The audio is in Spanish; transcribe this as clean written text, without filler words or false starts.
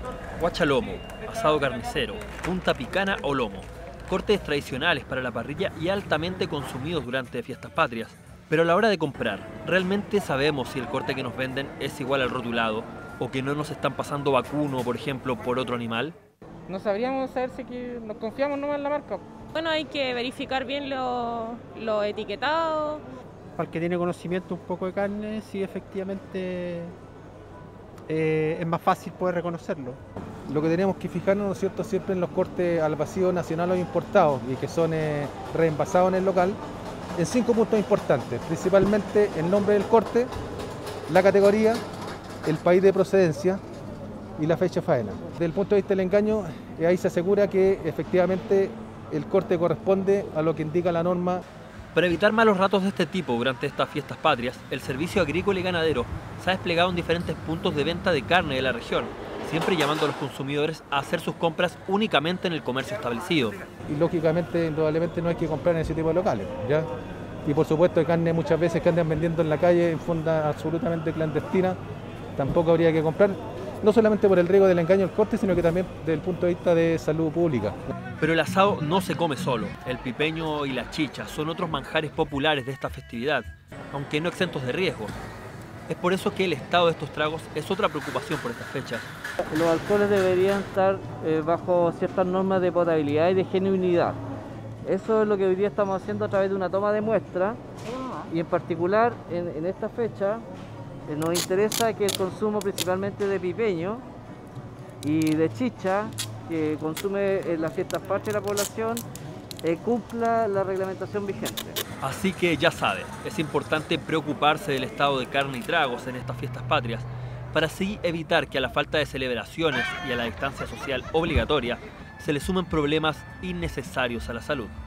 Guachalomo, asado carnicero, punta picana o lomo. Cortes tradicionales para la parrilla y altamente consumidos durante fiestas patrias. Pero a la hora de comprar, ¿realmente sabemos si el corte que nos venden es igual al rotulado o que no nos están pasando vacuno, por ejemplo, por otro animal? No sabríamos saber si que nos confiamos nomás en la marca. Bueno, hay que verificar bien lo etiquetado. Para el que tiene conocimiento un poco de carne, sí efectivamente es más fácil poder reconocerlo. Lo que tenemos que fijarnos, ¿no es cierto?, siempre en los cortes al vacío nacional o importados y que son reenvasados en el local, en 5 puntos importantes, principalmente el nombre del corte, la categoría, el país de procedencia y la fecha de faena. Desde el punto de vista del engaño, ahí se asegura que efectivamente el corte corresponde a lo que indica la norma. Para evitar malos ratos de este tipo durante estas fiestas patrias, el Servicio Agrícola y Ganadero se ha desplegado en diferentes puntos de venta de carne de la región, siempre llamando a los consumidores a hacer sus compras únicamente en el comercio establecido. Y lógicamente, indudablemente no hay que comprar en ese tipo de locales, ¿ya? Y por supuesto, carne muchas veces que andan vendiendo en la calle en forma absolutamente clandestina, tampoco habría que comprar, no solamente por el riesgo del engaño del corte, sino que también desde el punto de vista de salud pública. Pero el asado no se come solo. El pipeño y la chicha son otros manjares populares de esta festividad, aunque no exentos de riesgo. Es por eso que el estado de estos tragos es otra preocupación por estas fechas. Los alcoholes deberían estar bajo ciertas normas de potabilidad y de genuinidad. Eso es lo que hoy día estamos haciendo a través de una toma de muestra y en particular en esta fecha nos interesa que el consumo principalmente de pipeño y de chicha que consume en las fiestas patrias de la población cumpla la reglamentación vigente. Así que ya sabe, es importante preocuparse del estado de carne y tragos en estas fiestas patrias para así evitar que a la falta de celebraciones y a la distancia social obligatoria se le sumen problemas innecesarios a la salud.